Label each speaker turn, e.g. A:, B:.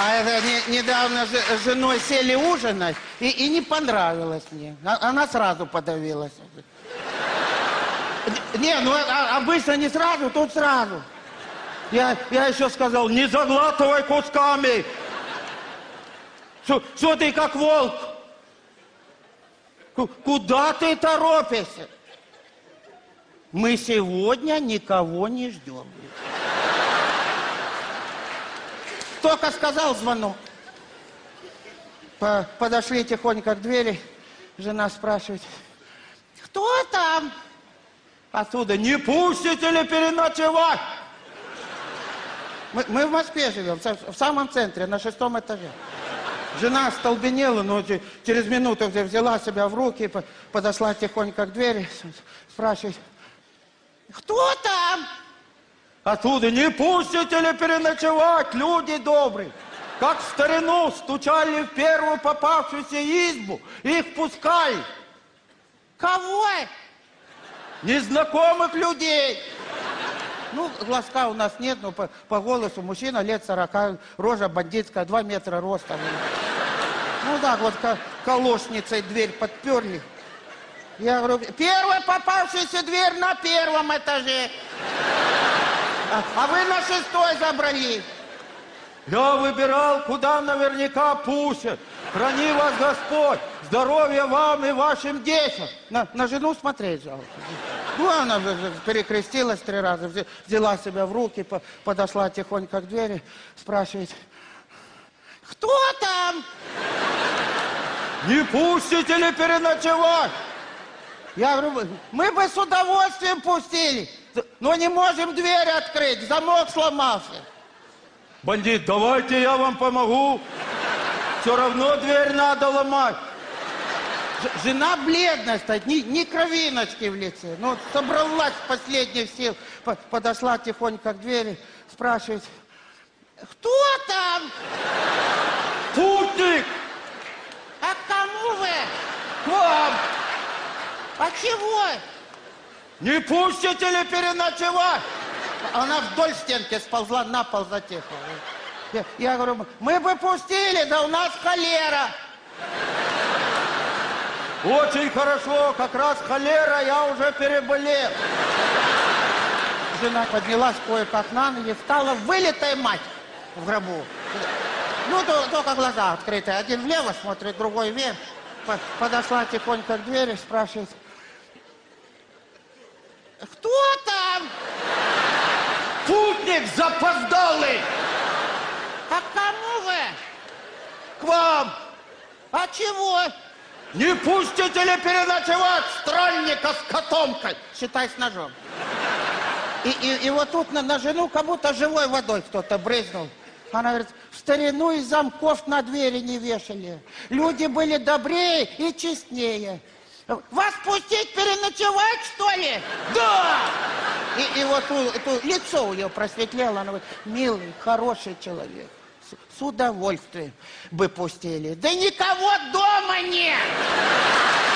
A: А это недавно с женой сели ужинать, и не понравилось мне. Она сразу подавилась. Не, ну обычно не сразу, тут сразу. Я еще сказал, не заглатывай кусками. Что ты как волк? Куда ты торопишься? Мы сегодня никого не ждем. Только сказал звонок. Подошли тихонько к двери. Жена спрашивает, кто там? Оттуда, не пустите ли переночевать? Мы в Москве живем, в самом центре, на 6-м этаже. Жена остолбенела, но через минуту взяла себя в руки, подошла тихонько к двери, спрашивает, кто там? Оттуда, не пустите ли переночевать, люди добрые? Как в старину стучали в первую попавшуюся избу, их пускали. Кого? Незнакомых людей. Ну, глазка у нас нет, но по голосу мужчина лет 40, рожа бандитская, 2 метра роста. Ну так вот, колошницей дверь подперли. Я говорю, первая попавшаяся дверь на 1-м этаже. А вы на 6-й забрали. Я выбирал, куда наверняка пустят. Храни вас Господь. Здоровья вам и вашим детям. На жену смотреть жалко. Ну, она перекрестилась 3 раза, взяла себя в руки, подошла тихонько к двери, спрашивает, кто там? Не пустите ли переночевать? Я говорю, мы бы с удовольствием пустили, но не можем дверь открыть, замок сломался. Бандит, давайте я вам помогу. Все равно дверь надо ломать. Жена бледная стоит, ни кровиночки в лице. Ну, собралась с последних сил, подошла тихонько к двери, спрашивает, кто там? Путник! А к кому вы? К вам! А чего? Не пустите ли переночевать? Она вдоль стенки сползла, на пол затихла. Я говорю, мы бы пустили, да у нас холера. Очень хорошо, как раз холера, я уже переболел. Жена поднялась кое-как на ноги, встала вылитая мать в гробу. Ну, только глаза открытые. Один влево смотрит, другой вверх. Подошла тихонько к двери, спрашивает, кто там? Путник запоздалый. А к кому вы? К вам. А чего? Не пустите ли переночевать странника с котомкой? Считай, с ножом. И вот тут на жену как будто живой водой кто-то брызнул. Она говорит, в старину и замков на двери не вешали. Люди были добрее и честнее. Вас пустить переночевать, что ли? Да! И вот лицо у нее просветлело. Она говорит, милый, хороший человек. С удовольствием бы пустили. Да никого дома нет!